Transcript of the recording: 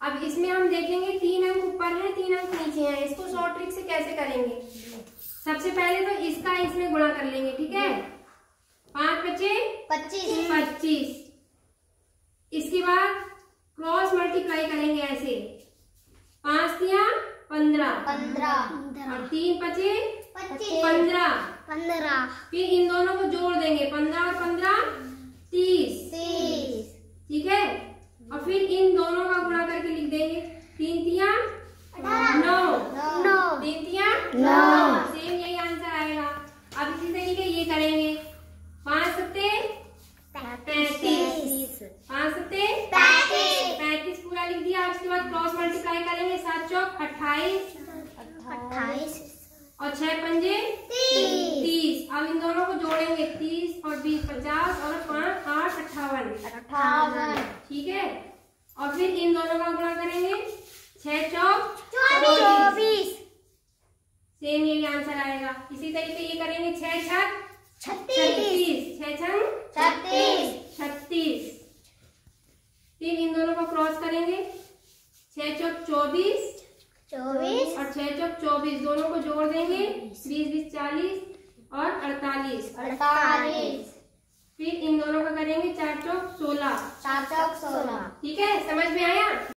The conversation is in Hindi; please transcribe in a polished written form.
अब इसमें हम देखेंगे 3 अंक ऊपर है, 3 अंक नीचे हैं। इसको शॉर्ट ट्रिक से कैसे करेंगे? सबसे पहले तो इसका इसमें गुणा कर लेंगे, ठीक है। 5 बचे 25। इसके बाद क्रॉस मल्टीप्लाई करेंगे ऐसे, 5 तिया 15 और 3 बचे 15। फिर इन दोनों को जोड़ देंगे, 15 और 15 30, ठीक है। और फिर इन दोनों का गुणा करके लिख देंगे, 3 तिया 9, 3 तिया 9। सेम यही आंसर आएगा। अब इसी तरीके ये करेंगे, 5 सत्ते 35, 5 सत्ते 35 पूरा लिख दिया। उसके बाद क्रॉस मल्टीप्लाई करेंगे, 7 चौक 28 और 6 पंजे 30। अब इन दोनों को जोड़ेंगे, 30 और 20 50 और 5 8 58, ठीक है। और फिर इन दोनों का गुणा करेंगे, 6 चौक 24। सेम यही आंसर आएगा। इसी तरीके ये करेंगे, 6 छक 36, 6 छक 36। फिर इन दोनों को क्रॉस करेंगे, 6 चौक 24 और 6 चौक 24, दोनों को जोड़ देंगे, 20 20 40 और 48। फिर इन दोनों का करेंगे, 4 चौक 16, ठीक है। समझ में आया?